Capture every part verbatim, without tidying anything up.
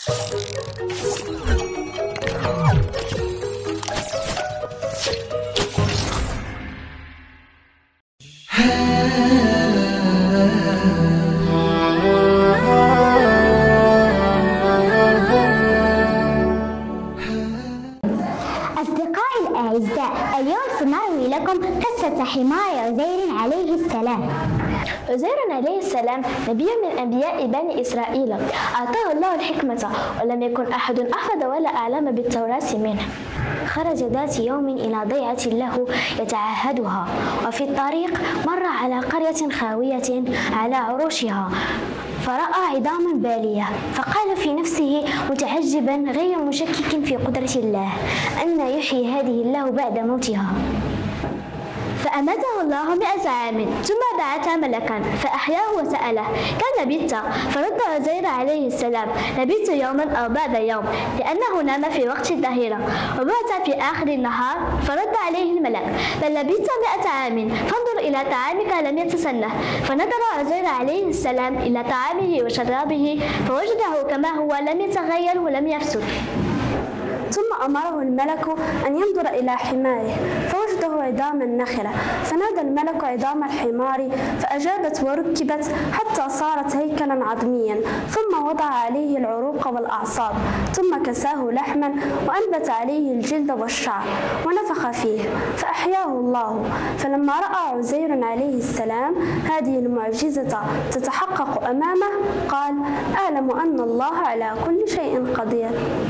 أصدقائي الأعزاء، اليوم سنروي لكم قصة حمار عزير عليه السلام. عزير عليه السلام نبي من أنبياء بني إسرائيل، أعطاه الله الحكمة ولم يكن أحد أحفظ ولا أعلم بالتوراة منه. خرج ذات يوم إلى ضيعة له يتعهدها، وفي الطريق مر على قرية خاوية على عروشها، فرأى عظاما بالية، فقال في نفسه متعجبا غير مشكك في قدرة الله أن يحيي هذه الله بعد موتها. فأماته الله مئة عام، ثم بعث ملكا فأحياه وسأله: كم لبثت؟ فرد عزير عليه السلام: لبثت يوما أو بعد يوم، لأنه نام في وقت الظهيرة. وبعث في آخر النهار فرد عليه الملك: بل لبثت مئة عام، فانظر إلى طعامك لم يتسنه. فنظر عزير عليه السلام إلى طعامه وشرابه فوجده كما هو لم يتغير ولم يفسد. ثم أمره الملك أن ينظر إلى حماره فوجده عظاما نخرة، فنادى الملك عظام الحمار فأجابت وركبت حتى صارت هيكلا عظميا، ثم وضع عليه العروق والأعصاب، ثم كساه لحما وأنبت عليه الجلد والشعر ونفخ فيه فأحياه الله. فلما رأى عزير عليه السلام هذه المعجزة تتحقق أمامه قال: أعلم أن الله على كل شيء قدير.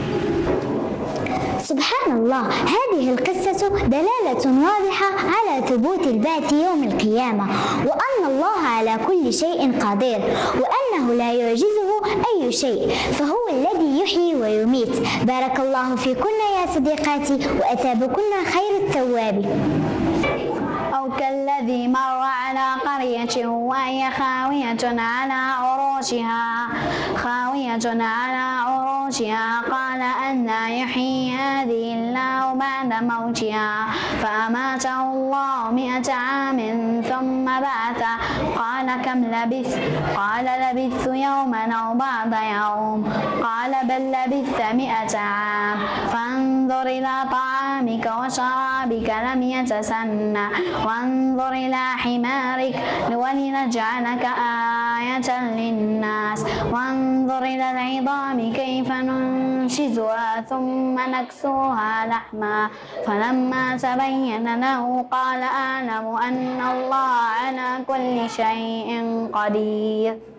سبحان الله، هذه القصة دلالة واضحة على ثبوت البعث يوم القيامة، وأن الله على كل شيء قدير، وأنه لا يعجزه أي شيء، فهو الذي يحيي ويميت. بارك الله فيكن يا صديقاتي، وأتابكن خير الثواب. أو كالذي مر على قرية وهي خاوية على عروشها خاوية على عروشها قال أنى يحيي هذه الله بعد موتها، فأماته الله مئة عام ثم بعثه. قال: كم لبثت؟ قال: لبثت يوما أو بعض يوم. قال: بل لبثت مئة عام. فانظر إلى طعامك وشرابك لم يتسنى، وانظر إلى حمارك ولنجعلك آية للناس، وانظر إلى العظام كيف ننشزها ثم نكسوها لحما. فلما تبين له قال: أعلم أن الله على كل شيء قدير.